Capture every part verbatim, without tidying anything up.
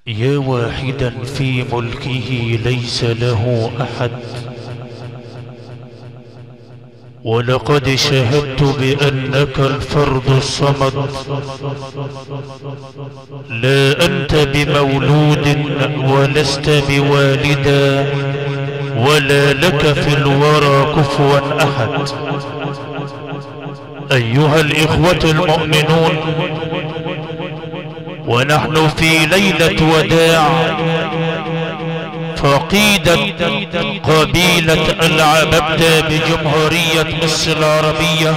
يا واحدا في ملكه ليس له أحد، ولقد شهدت بأنك الفرد الصمد، لا أنت بمولود ولست بوالدا، ولا لك في الورى كفوا أحد. أيها الإخوة المؤمنون، ونحن في ليلة وداع فقيدة قبيلة العببدة بجمهورية مصر العربية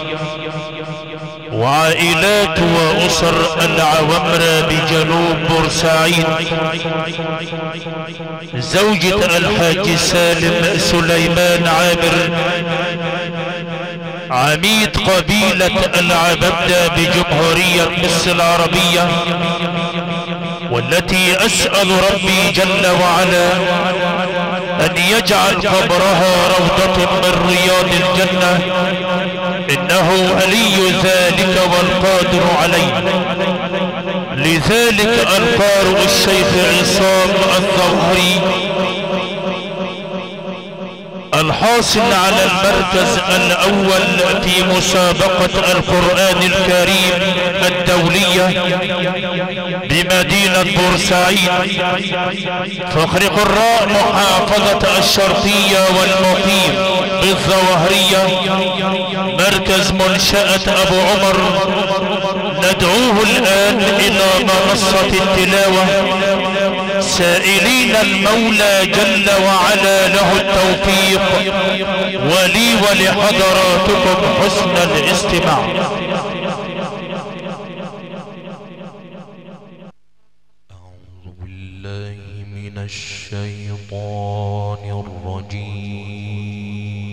وعائلات وأسر العوامرة بجنوب بورسعيد، زوجة الحاج سالم سليمان عامر عميد قبيلة العببدة بجمهورية مصر العربية، والتي أسأل ربي جل وعلا أن يجعل قبرها روضة من رياض الجنة، إنه ولي ذلك والقادر عليه. لذلك القارئ الشيخ عصام الظهري الحاصل على المركز الأول في مسابقة القرآن الكريم الدولية بمدينة بورسعيد، فخر قراء محافظة الشرقية والمقيم بالظواهرية، مركز منشأة أبو عمر، ندعوه الآن إلى منصة التلاوة سائلين المولى جل وعلا له التوفيق، ولي ولحضراتكم حسن الاستماع. أعوذ بالله من الشيطان الرجيم.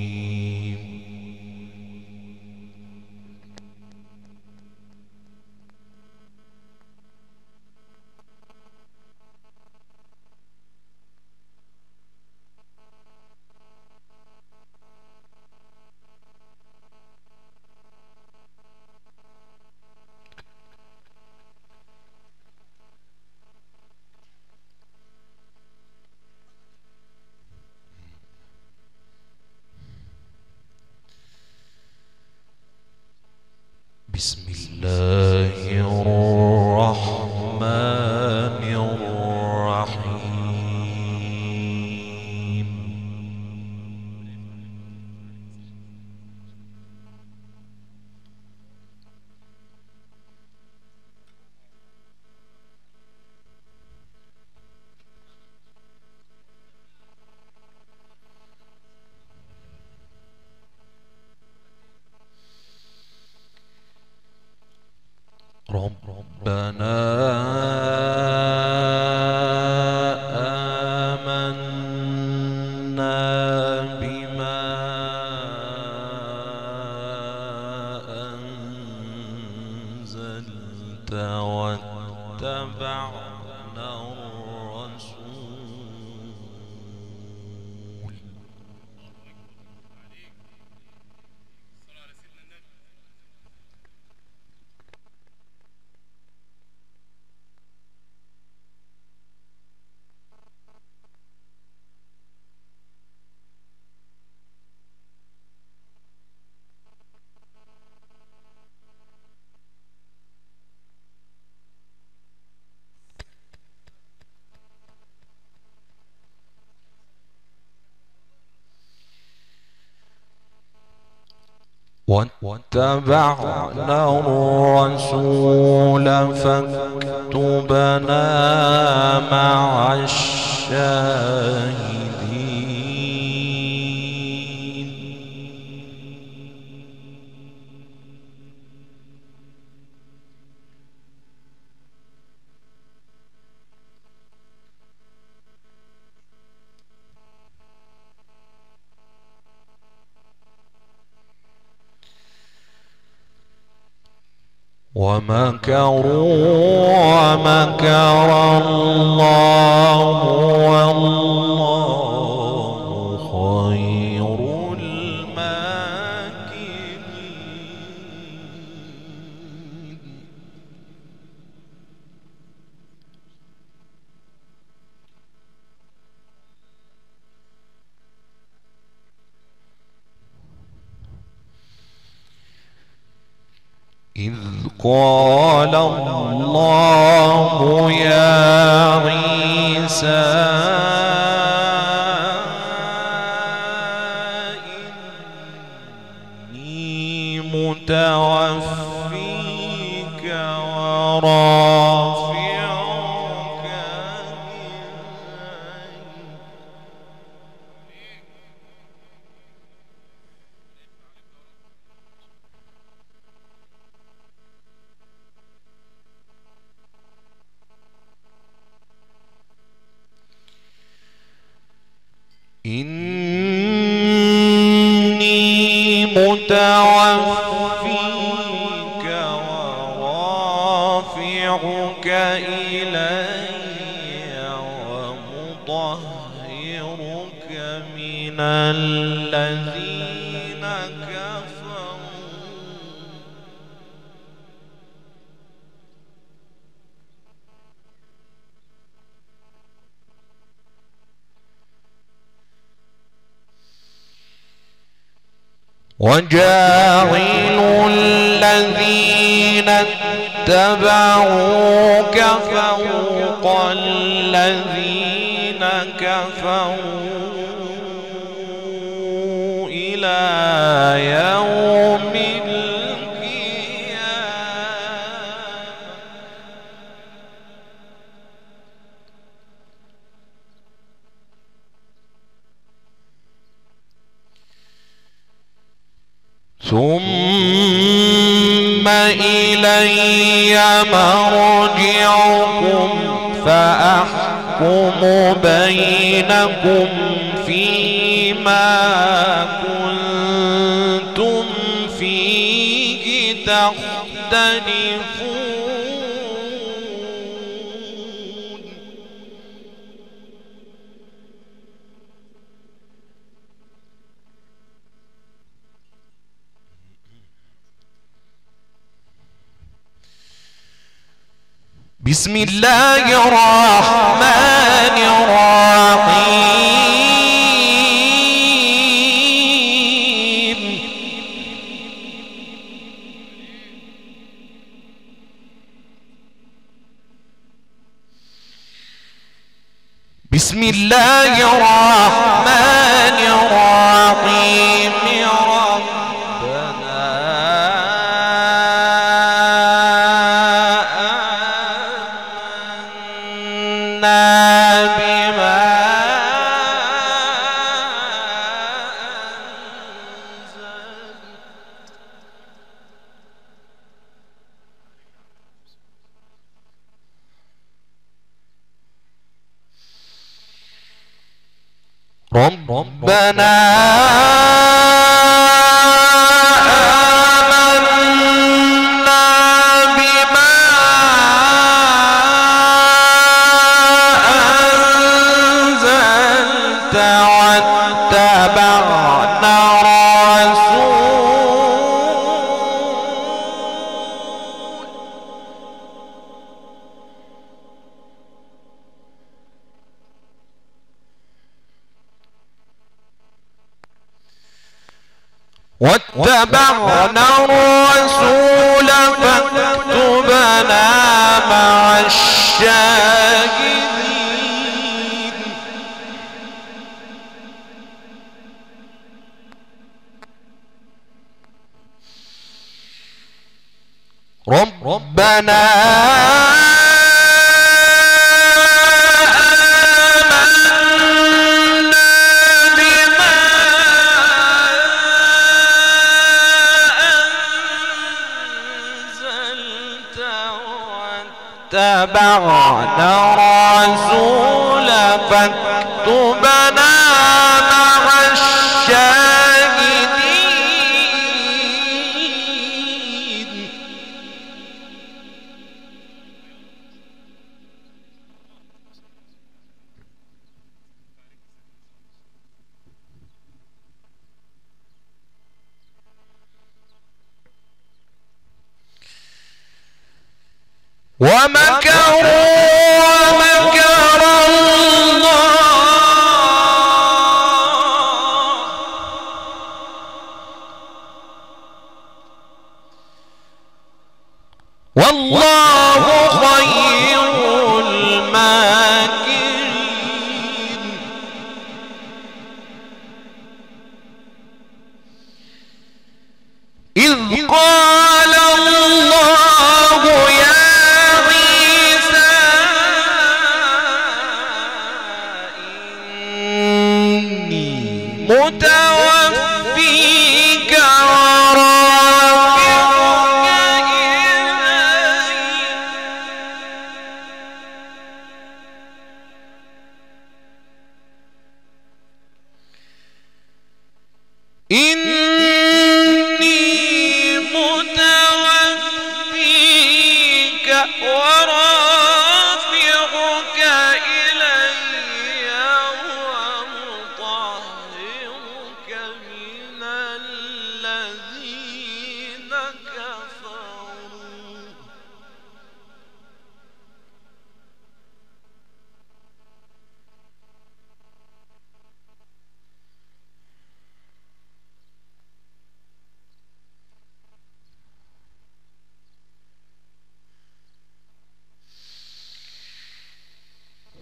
بسم الله الرحمن الرحيم. ربنا آمنا بما أنزلت واتبعنا الرسول. واتبعنا الرسول فاكتبنا مع الشاهدين. ومكروا ومكر الله والله خير الماكرين. إذ قال الله يا عيسى إني متوفيك ورافعك إني متوفيك ورافعك إلي ومطهرك من الذين كفروا وجاعل الذين اتبعوك فوق الذين كفروا إلى يوم القيامة ثم إلي مرجعكم فأحكم بينكم فيما كنتم فيه تختلفون بسم الله الرحمن الرحيم بسم الله الرحمن الرحيم ربنا آمنا بما أنزلت واتبعنا الرسول واتبعنا الرسول فاكتبنا مع الشاهدين ربنا اتبعنا الرسول فاكتبنا مع الشاهدين ومكروا ومكر الله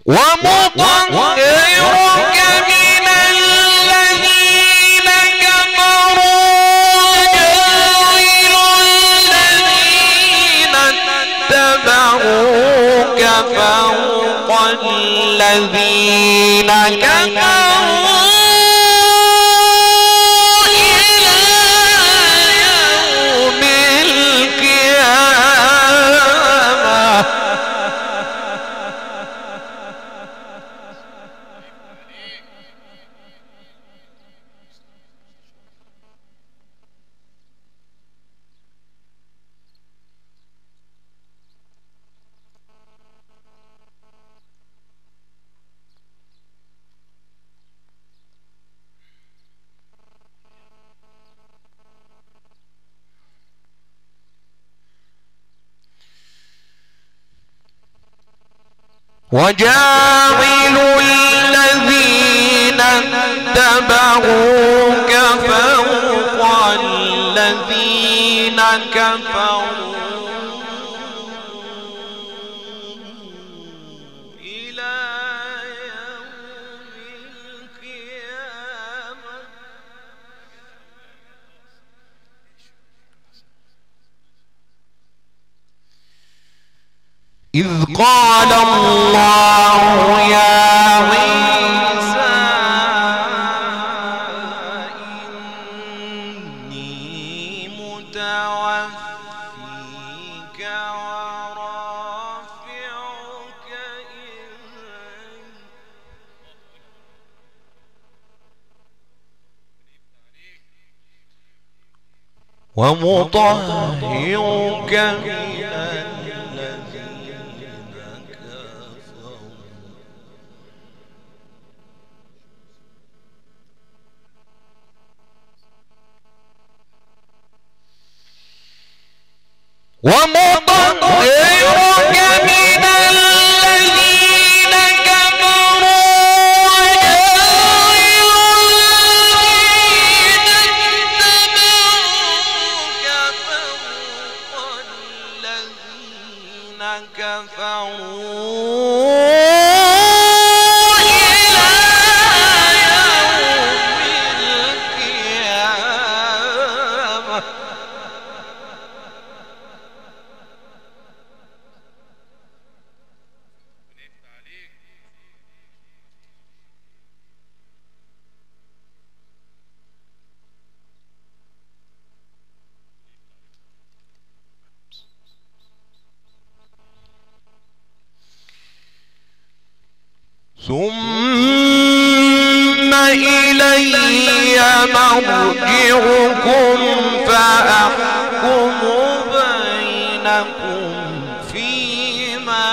ومطهرك من الذين كفروا جاعل الذين اتبعوك فوق الذين كفروا إلى يوم القيامة. وجاعل الذين اتبعوك فوق الذين كفروا إلى يوم القيامة. إذ قال الله يا عيسى إني متوفيك ورافعك إلي ومطهرك من ومطهرك من الذين كفروا وجاعل الذين اتبعوك فوق الذين كفروا إلى يوم القيامة. ثم إلي مرجعكم فأحكم بينكم فيما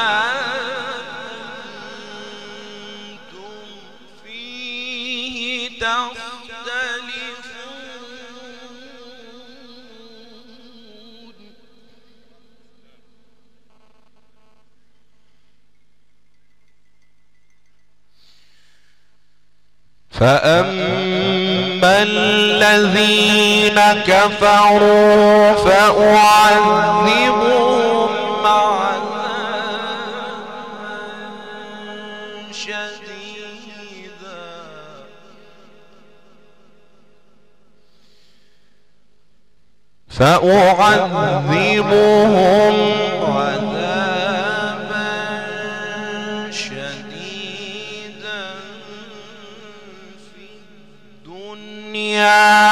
أنتم فيه تختلفون. فأما الذين كفروا فأعذبهم عذابا شديدا فأعذبهم عذابا شديدا في الدنيا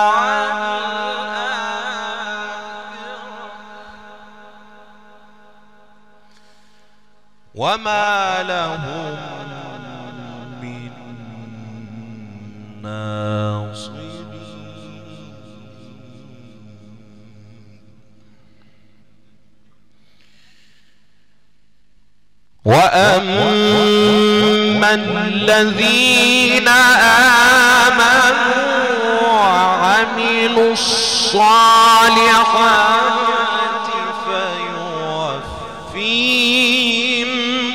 والآخرة وما لهم من ناصرين. وأما الذين آمنوا وعملوا الصالحات فيوفيهم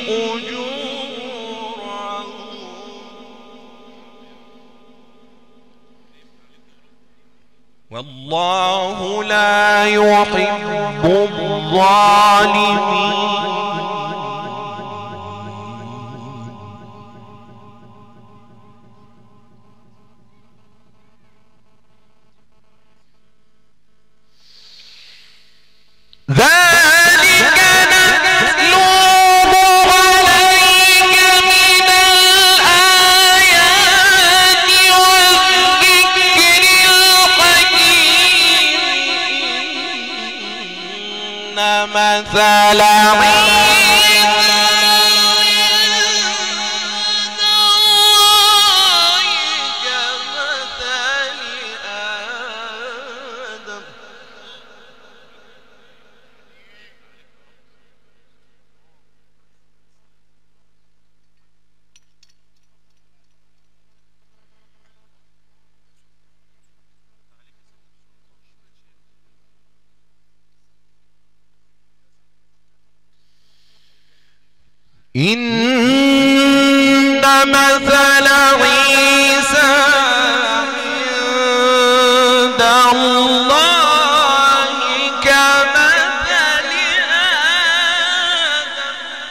أجورهم والله لا يحب الظالمين. إن مثل عيسى عند الله كمثل آدم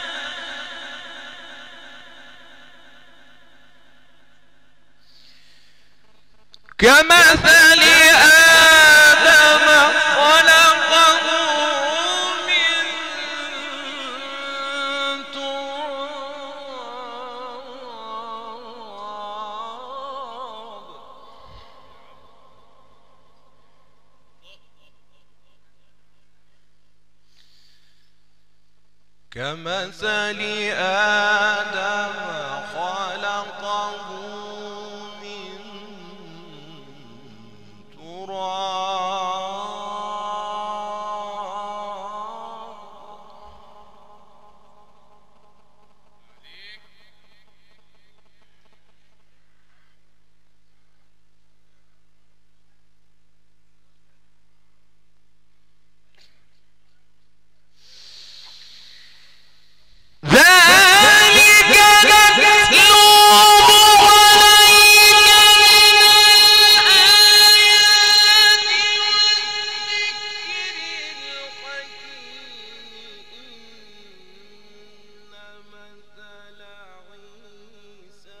كمثل آدم خلقه من تراب كمثل آدم خلقه من تراب ذلك نتلوه عليك من الآيات والذكر الحكيم إن مثل عيسى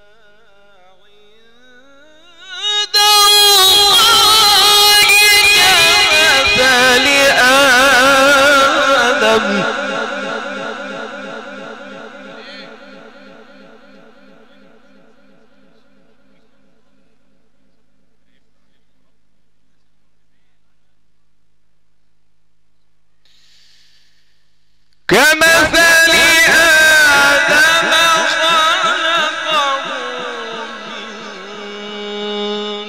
عند الله كمثل آدم كمثل آدم خلقه من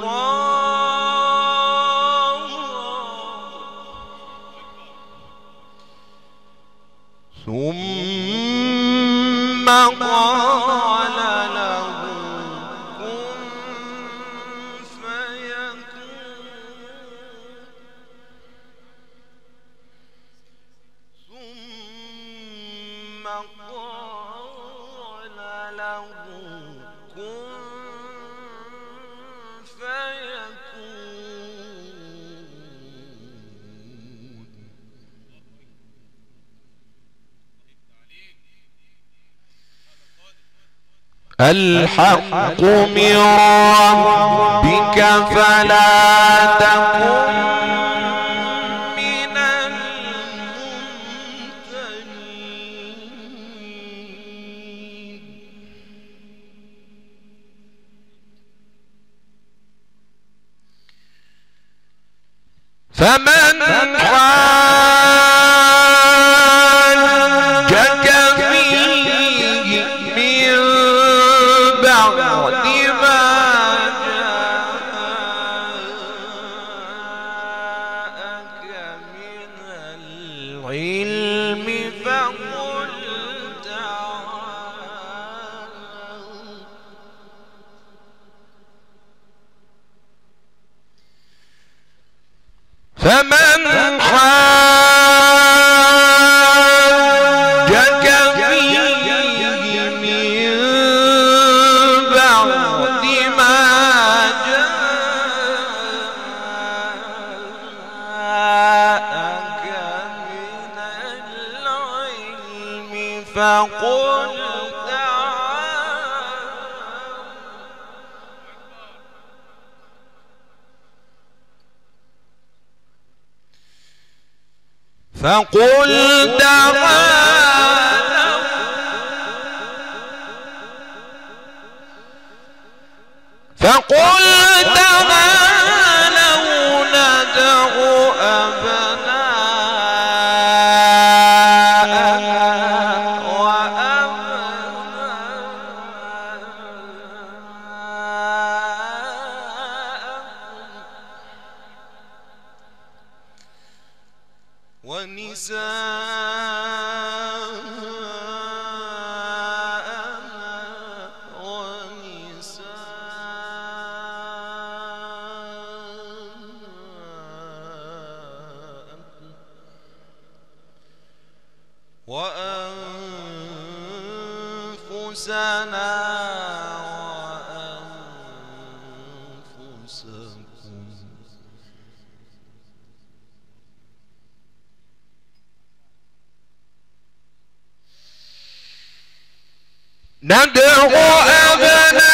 تراب ثم قال له كن فيكون ثم قال له كن فيكون الحق من ربك فلا تكن من الممتنين فمن حاجك فيه من بعد ما جاءك من العلم فقل تعالوا فمن حاجك فيه من بعد ما جاءك من العلم فقل فقل تعالوا فقل تعالوا ندع أبناءنا وأبناءكم ونساءنا ونساءكم أنفسنا وأنفسكم ندعو أبناءنا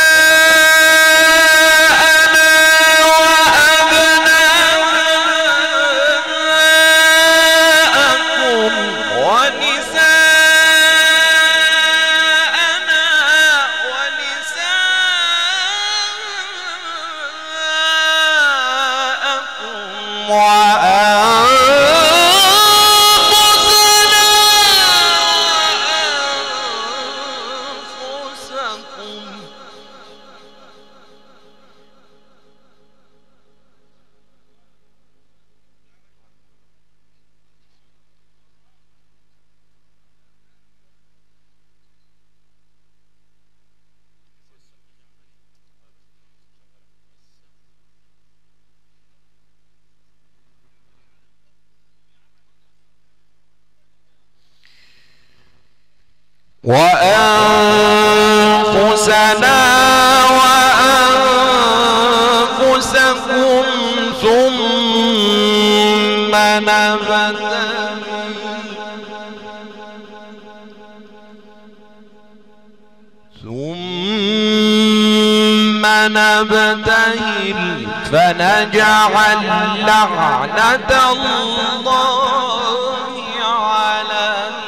وأنفسنا وأنفسكم ثم نبتهل ثم نبتهل فنجعل لعنة الله على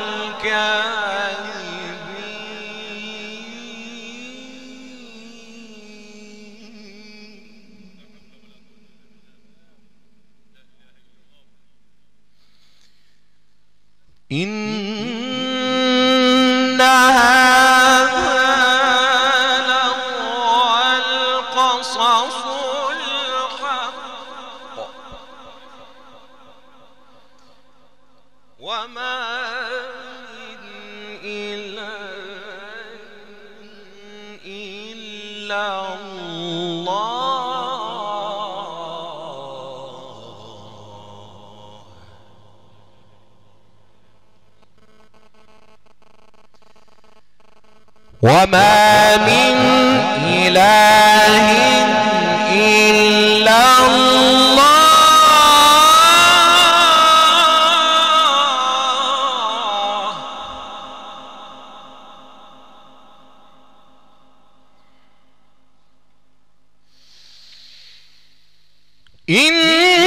إن هذا لهو القصص الحق وما من إله إلا الله وما من إله إلا الله إن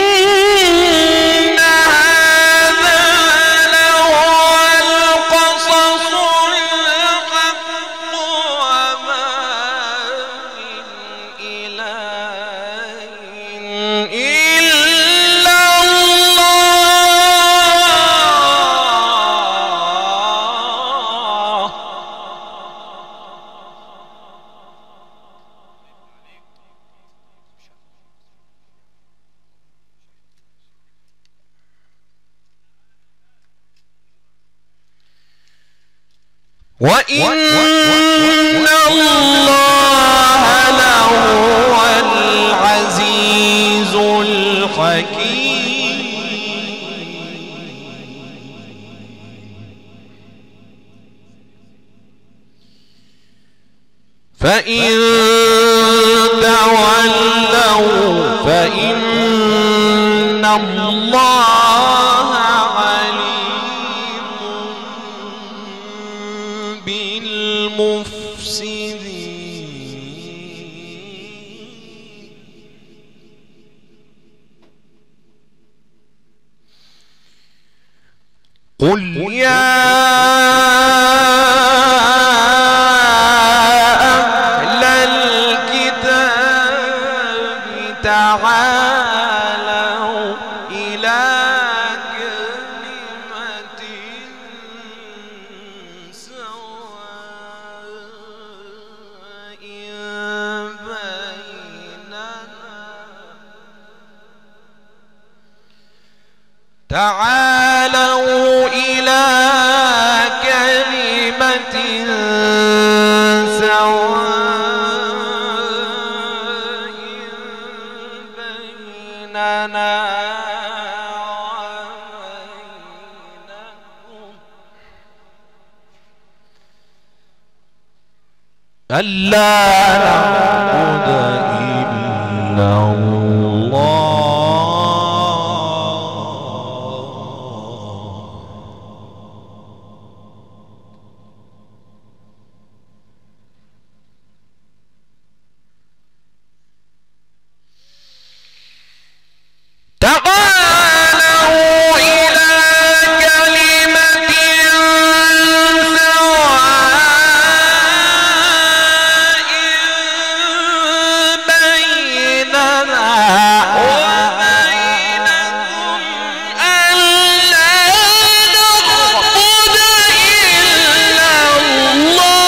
وإن الله لهو العزيز الحكيم فإن تولوا فإن الله بالمفسدين قل يا أهل الكتاب تعالوا إلى كلمة سواء بيننا تعالوا إلى كلمة سواء بيننا وبينكم ألا نعبد إلا الله تعالوا إلى كلمة سواء بيننا وبينكم ألا نعبد إلا الله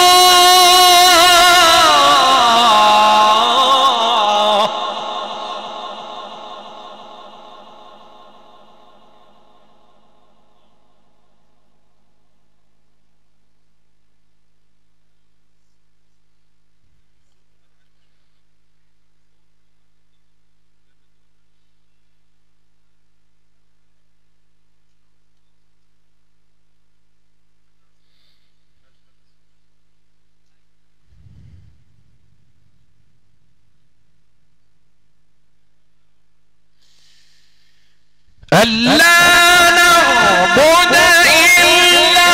ألا نعبد إلا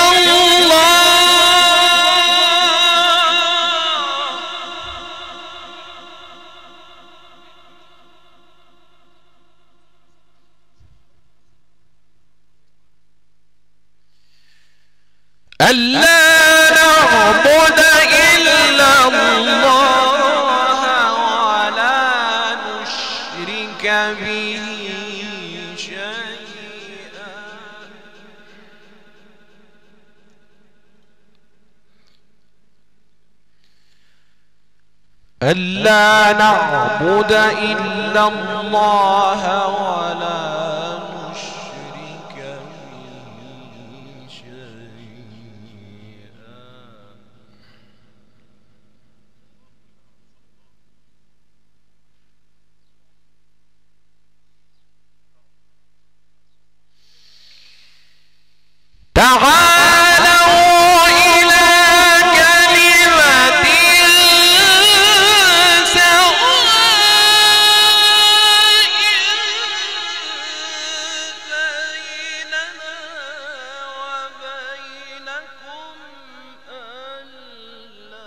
الله ألا نعبد إلا الله ولا نشرك به ألا نعبد إلا الله ولا نشرك به شيئا تعالوا إلى كلمة سواء بيننا وبينكم ألا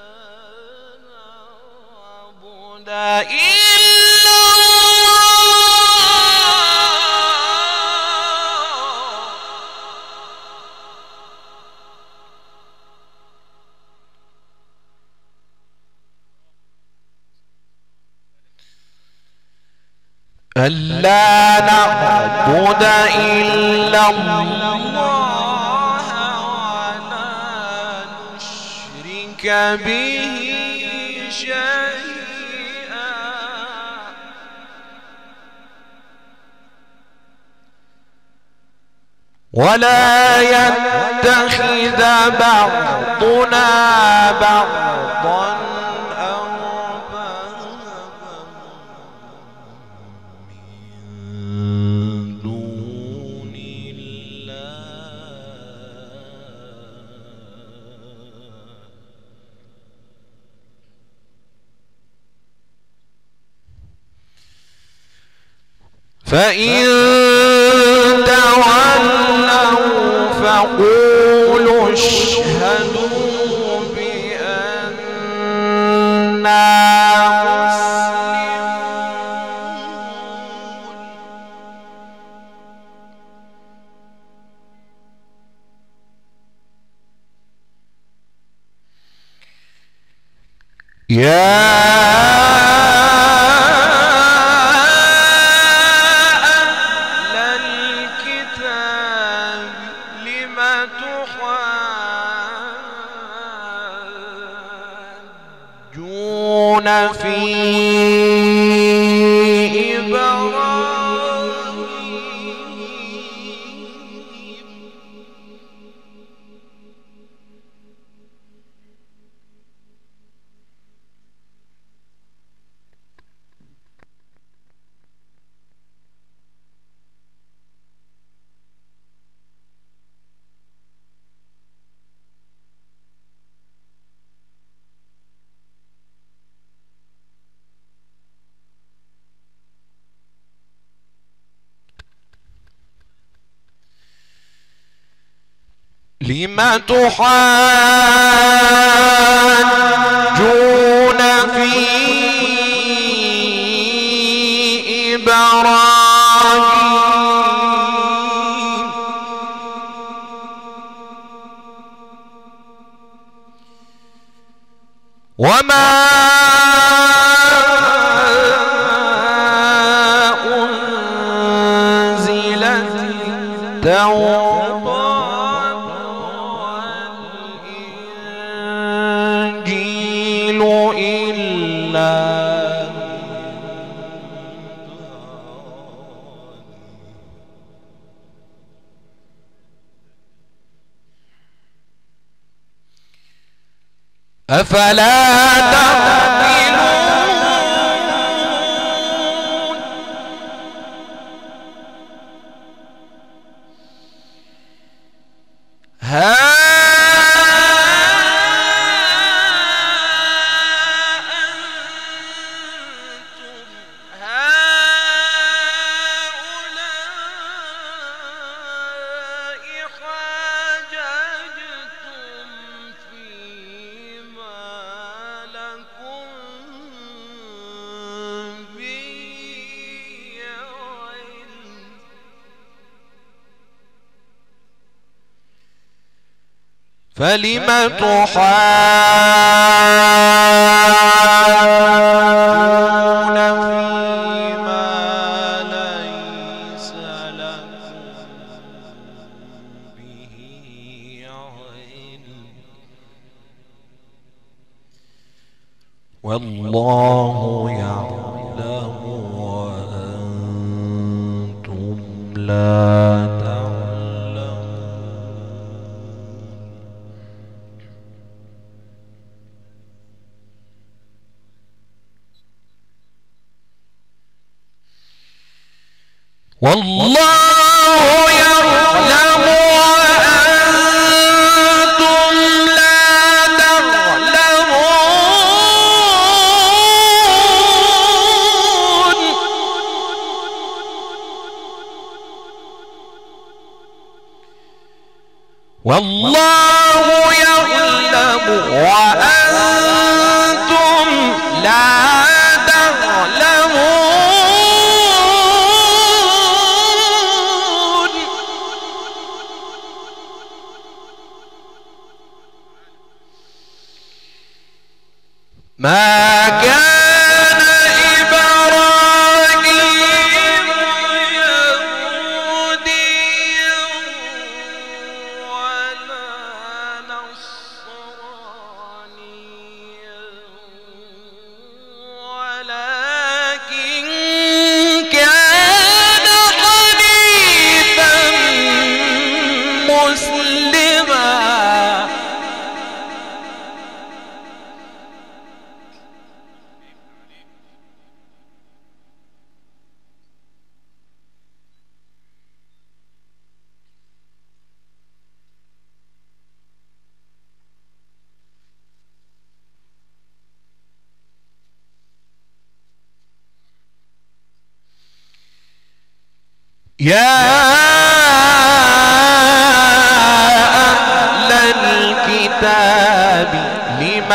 نعبد إلا ألا نعبد إلا الله ولا نشرك به شيئا ولا يتخذ بعضنا بعضا فإن تولوا فقولوا اشهدوا بأننا مسلمون يا في إبراهيم لم تحاجون في إبراهيم وما أنزلت التوراة والإنجيل إلا أفلا تعقلون ها أنتم هؤلاء حاججتم فيما لكم به علم فلم تحاجون فيما ليس لكم به علم والله يعلم وأنتم لا والله يعلم وأنتم لا تعلمون والله يعلم وأنتم لا تعلمون ما كان إبراهيم يهوديا ولا نصرانيا ولكن كان حنيفا مسلما يا أهل الكتاب لم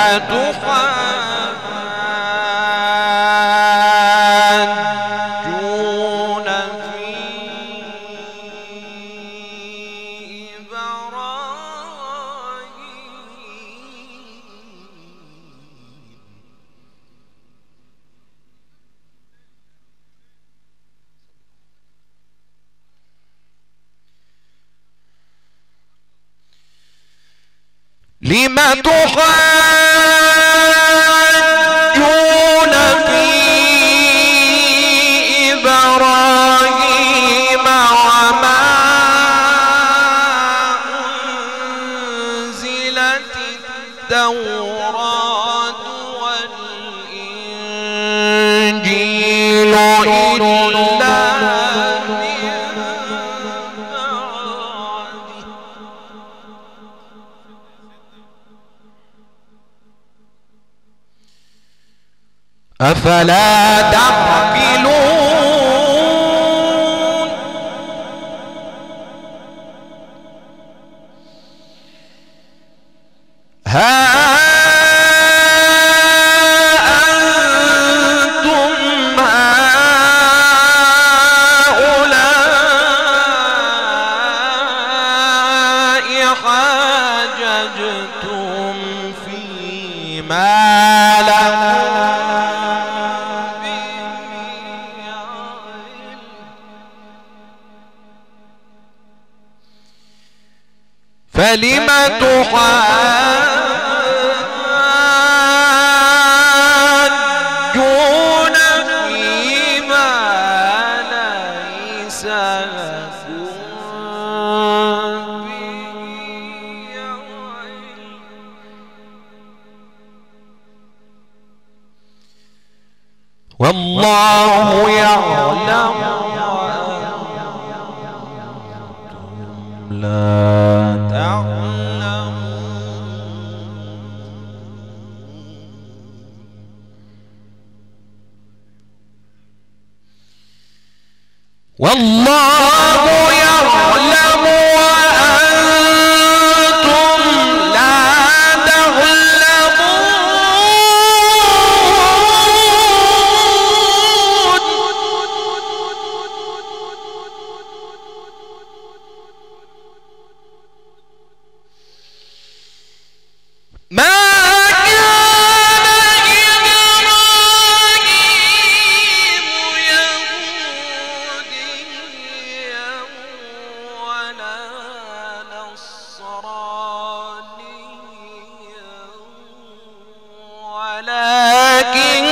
تحاجون في إبراهيم لم تحاجون في إبراهيم وما أنزلت التوراة والإنجيل إلا أفلا تعقلون حاججتم فيما لكم به علم فلم تحاجون فيما ليس لكم والله يعلم وأنتم لا تعلمون والله يعلم وأنتم لا تعلمون ما كان إبراهيم يهوديا ولا نصرانيا ولكن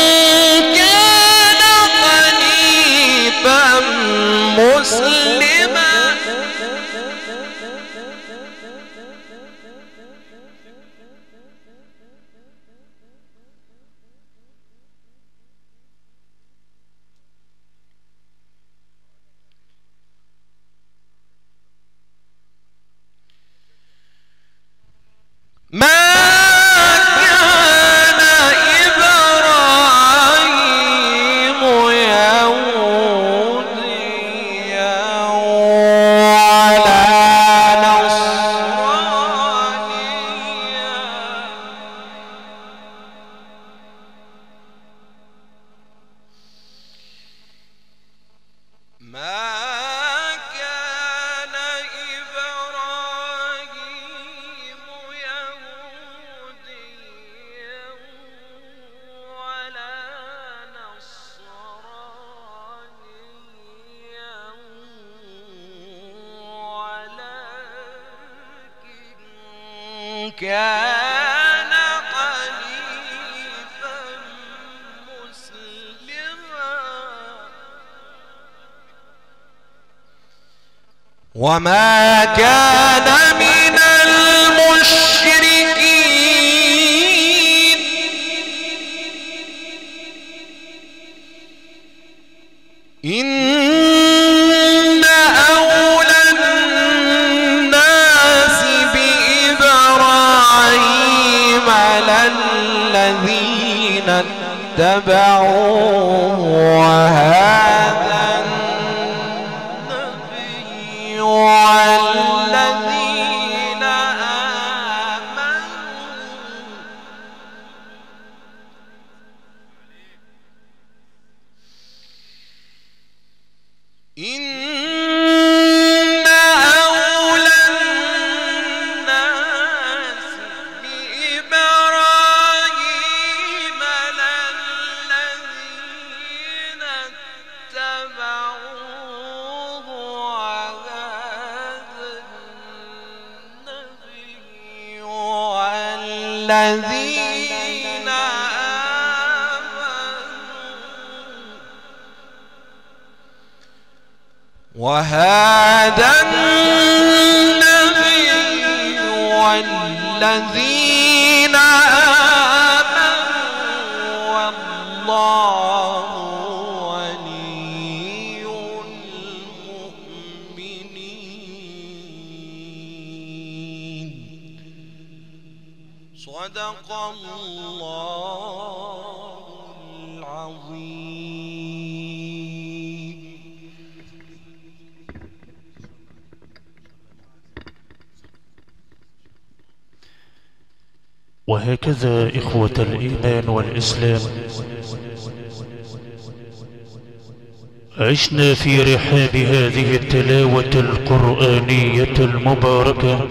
كان حنيفا مسلما ما كان إبراهيم يهوديا ولا نصرانيا ما كان إبراهيم يهوديا ولا نصرانيا ولكن كان حنيفا مسلما وما كان من المشركين إن أولى الناس بإبراهيم للذين اتبعوه وهذا النبي والذين آمنوا إن أولى الناس بإبراهيم للذين اتبعوه وهذا النبي والذين وهذا النبي والذين آمنوا والله ولي المؤمنين صدق الله العظيم. وهكذا إخوة الإيمان والإسلام عشنا في رحاب هذه التلاوة القرآنية المباركة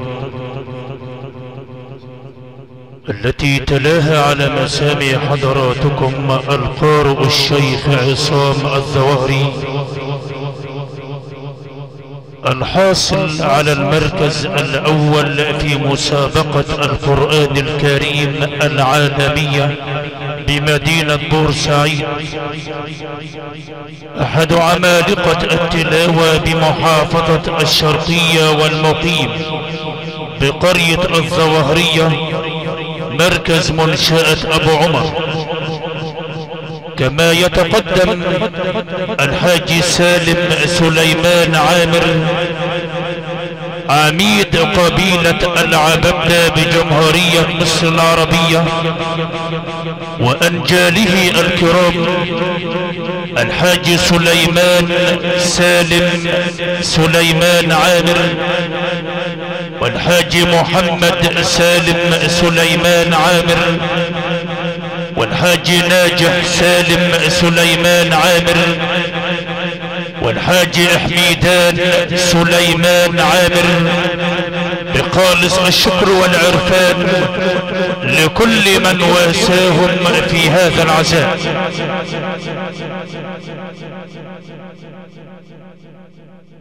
التي تلاها على مسامع حضراتكم القارئ الشيخ عصام الظواهري الحاصل على المركز الأول في مسابقة القرآن الكريم العالمية بمدينة بورسعيد، أحد عمالقة التلاوة بمحافظة الشرقية والمقيم بقرية الظواهرية مركز منشأة أبو عمر. كما يتقدم الحاج سالم سليمان عامر عميد قبيلة العببة بجمهورية مصر العربية وأنجاله الكرام الحاج سليمان سالم سليمان عامر والحاج محمد سالم سليمان عامر والحاج ناجح سالم سليمان عامر والحاج حميدان سليمان عامر. بخالص الشكر والعرفان لكل من واساهم في هذا العزاء.